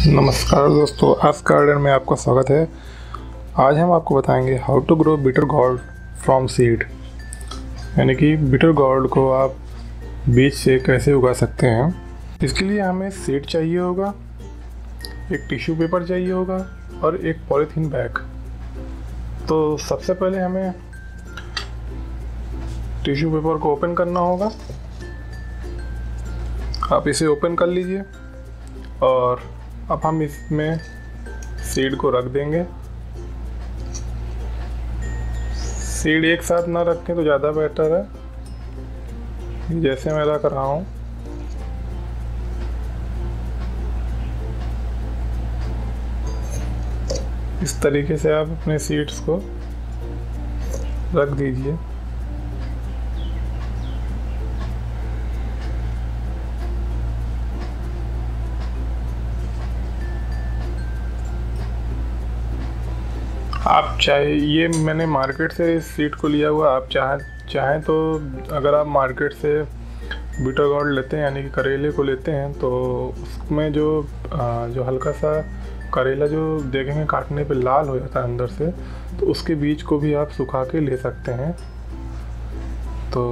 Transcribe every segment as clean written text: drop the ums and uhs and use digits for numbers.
नमस्कार दोस्तों, आज गार्डन में आपका स्वागत है। आज हम आपको बताएंगे how to grow bitter gourd from seed, यानी कि बिटर गोर्ड को आप बीज से कैसे उगा सकते हैं। इसके लिए हमें सीड चाहिए होगा, एक टिश्यू पेपर चाहिए होगा और एक पॉलीथीन बैग। तो सबसे पहले हमें टिश्यू पेपर को ओपन करना होगा। आप इसे ओपन कर लीजिए और अब हम इसमें सीड को रख देंगे। सीड एक साथ ना रखें तो ज़्यादा बेटर है, जैसे मैं रख रहा हूँ। इस तरीके से आप अपने सीड्स को रख दीजिए। आप चाहे, ये मैंने मार्केट से इस सीड को लिया हुआ, आप चाहें तो अगर आप मार्केट से बिटर गोर्ड लेते हैं यानी कि करेले को लेते हैं तो उसमें जो हल्का सा करेला जो देखेंगे काटने पे लाल हो जाता है अंदर से, तो उसके बीज को भी आप सुखा के ले सकते हैं। तो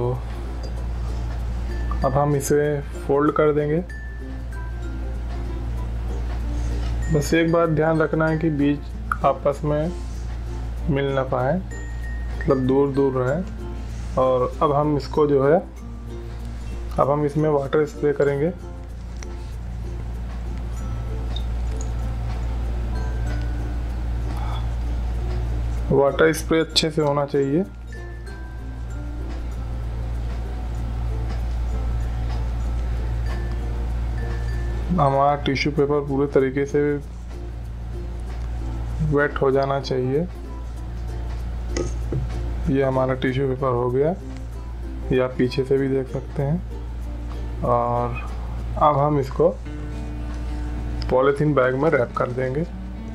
अब हम इसे फोल्ड कर देंगे। बस एक बात ध्यान रखना है कि बीज आपस में मिल ना पाए, मतलब दूर दूर रहे। और अब हम इसको अब हम इसमें वाटर स्प्रे करेंगे। वाटर स्प्रे अच्छे से होना चाहिए। हमारा टिश्यू पेपर पूरे तरीके से वेट हो जाना चाहिए। ये हमारा टिश्यू पेपर हो गया, ये आप पीछे से भी देख सकते हैं। और अब हम इसको पॉलीथीन बैग में रैप कर देंगे।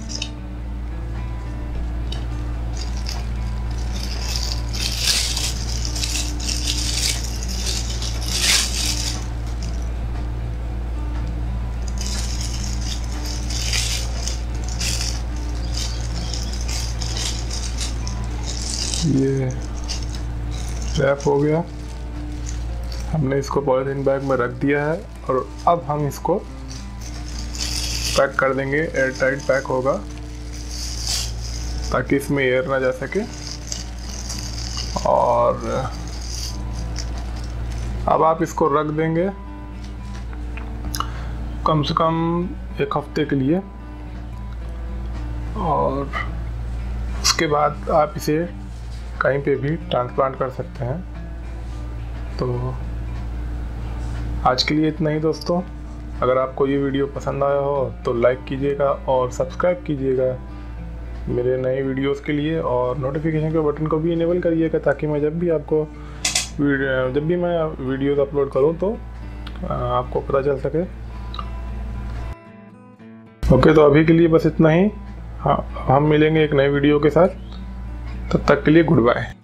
ये रैप हो गया, हमने इसको पॉलीथीन बैग में रख दिया है। और अब हम इसको पैक कर देंगे। एयर टाइट पैक होगा ताकि इसमें एयर ना जा सके। और अब आप इसको रख देंगे कम से कम 1 हफ्ते के लिए, और उसके बाद आप इसे कहीं पे भी ट्रांसप्लांट कर सकते हैं। तो आज के लिए इतना ही दोस्तों। अगर आपको ये वीडियो पसंद आया हो तो लाइक कीजिएगा और सब्सक्राइब कीजिएगा मेरे नए वीडियोस के लिए, और नोटिफिकेशन के बटन को भी इनेबल करिएगा ताकि मैं जब भी मैं वीडियोस अपलोड करूं तो आपको पता चल सके। ओके, तो अभी के लिए बस इतना ही। हाँ, हम मिलेंगे एक नए वीडियो के साथ। तब तक के लिए गुड बाय।